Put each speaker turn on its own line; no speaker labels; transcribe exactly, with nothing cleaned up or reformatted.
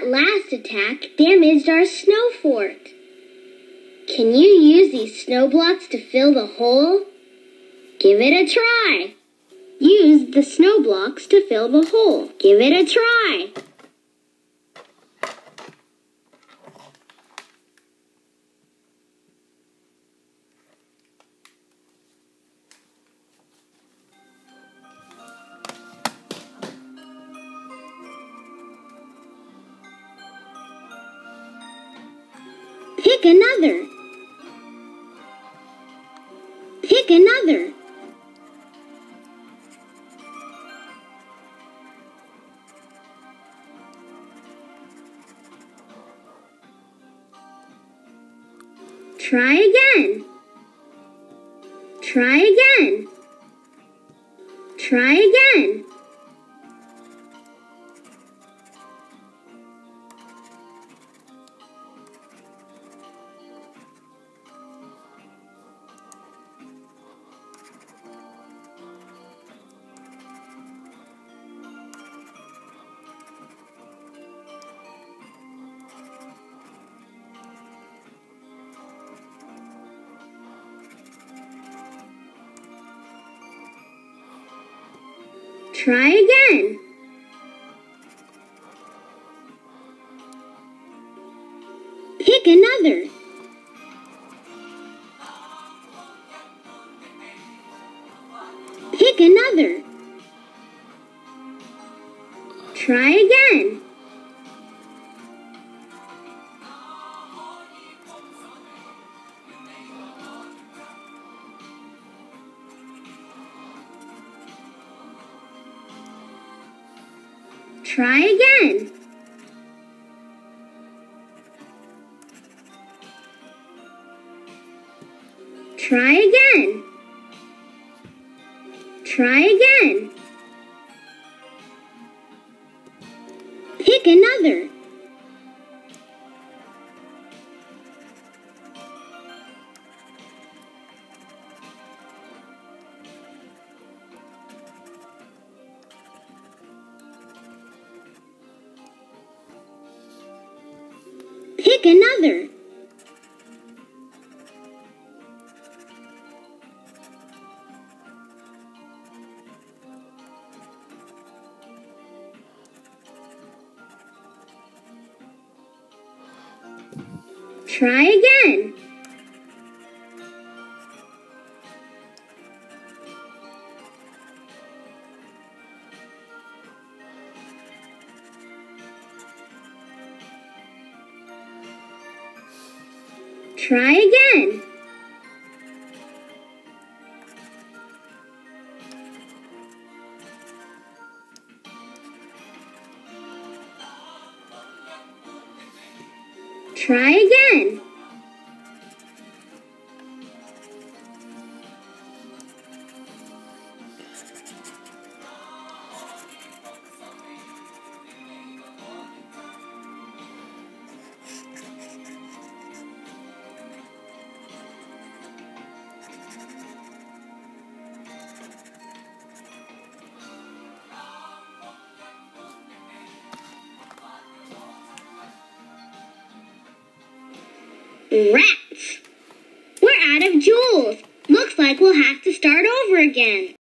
That last attack damaged our snow fort. Can you use these snow blocks to fill the hole? Give it a try. Use the snow blocks to fill the hole. Give it a try. Pick another. Pick another. Try again. Try again. Try again. Try again. Pick another. Pick another. Try again. Try again. Try again. Try again. Pick another. Pick another. Try again. Try again. Try again. Rats! We're out of jewels. Looks like we'll have to start over again.